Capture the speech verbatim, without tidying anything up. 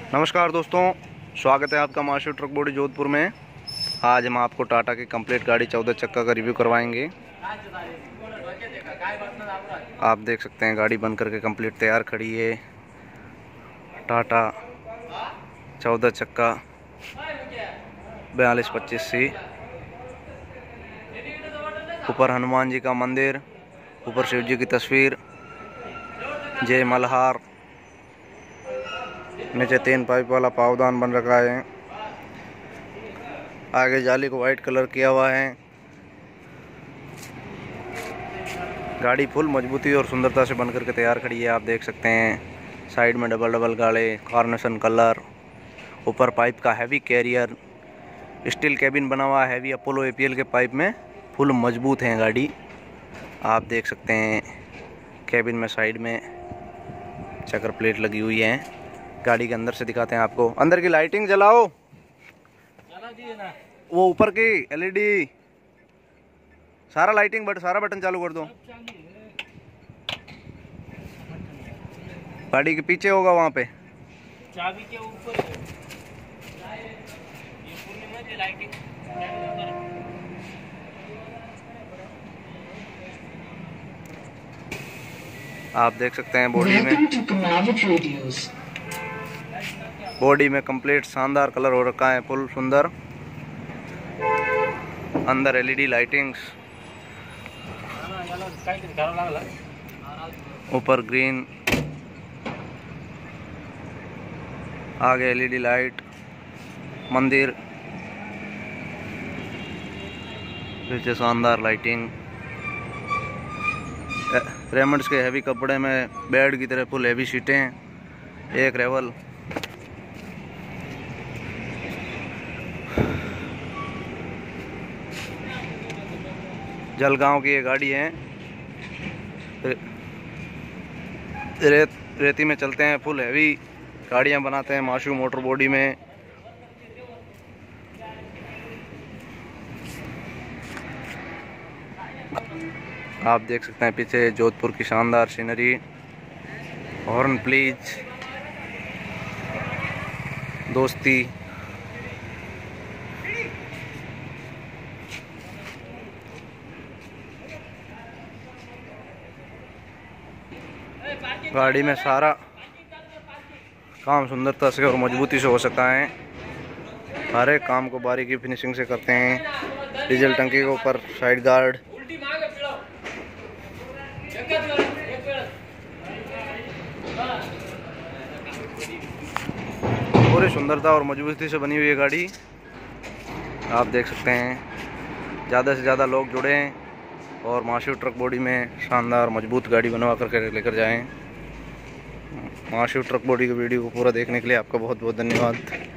नमस्कार दोस्तों, स्वागत है आपका माशू ट्रक बॉडी जोधपुर में। आज हम आपको टाटा की कंप्लीट गाड़ी चौदह चक्का का रिव्यू करवाएंगे। आप देख सकते हैं गाड़ी बन करके कंप्लीट तैयार खड़ी है। टाटा चौदह चक्का बयालीस पच्चीस सी। ऊपर हनुमान जी का मंदिर, ऊपर शिव जी की तस्वीर, जय मल्हार, नीचे तीन पाइप वाला पावदान बन रखा है। आगे जाली को वाइट कलर किया हुआ है। गाड़ी फुल मजबूती और सुंदरता से बनकर के तैयार खड़ी है। आप देख सकते हैं साइड में डबल डबल गाड़े, कार्नेशन कलर, ऊपर पाइप का हैवी कैरियर, स्टील कैबिन बना हुआ हैवी अपोलो एपीएल के पाइप में फुल मजबूत है गाड़ी। आप देख सकते हैं कैबिन में साइड में चक्कर प्लेट लगी हुई है। गाड़ी के अंदर से दिखाते हैं आपको। अंदर की लाइटिंग जलाओ, वो ऊपर की एलईडी सारा लाइटिंग बट सारा बटन चालू कर दो। गाड़ी के पीछे होगा वहाँ पे चाबी के ऊपर ये पूरी में लाइटिंग। आप देख सकते हैं बॉडी में बॉडी में कंप्लीट शानदार कलर हो रखा है, फुल सुंदर। अंदर एलईडी लाइटिंग्स, ऊपर ग्रीन, आगे एलईडी लाइट, मंदिर, पीछे शानदार लाइटिंग। रेमंड्स के हैवी कपड़े में बेड की तरह फुल हैवी सीटें, एक रेवल। जलगांव की ये गाड़ी है। रेत रेती में चलते हैं, फुल हैवी गाड़ियां बनाते हैं माशू मोटर बॉडी में। आप देख सकते हैं पीछे जोधपुर की शानदार सीनरी। हॉर्न प्लीज, दोस्ती। गाड़ी में सारा काम सुंदरता से और मजबूती से हो सका है। हर एक काम को बारीकी फिनिशिंग से करते हैं। डीजल टंकी के ऊपर साइड गार्ड, पूरी सुंदरता और मजबूती से बनी हुई है गाड़ी। आप देख सकते हैं ज़्यादा से ज़्यादा लोग जुड़े हैं और माशू ट्रक बॉडी में शानदार मजबूत गाड़ी बनवा कर लेकर जाएं। माशू ट्रक बॉडी के वीडियो को पूरा देखने के लिए आपका बहुत बहुत धन्यवाद।